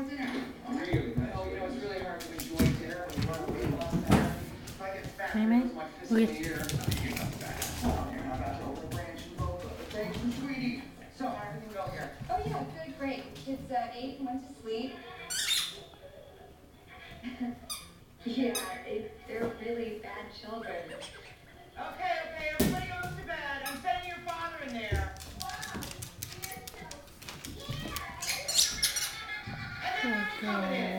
dinner? Really nice. Oh, it's really hard to enjoy dinner when you want to weight loss there. If I get fat, Hey, mate. it was my fiscal year. You're not about to open a branch in Boca. But thanks, sweetie. So, how everything go here? Oh yeah, good, great. Kids ate and went to sleep. Yeah, they're really bad children. Okay, everybody goes to bed. I'm sending your father in there. And then I'm coming in.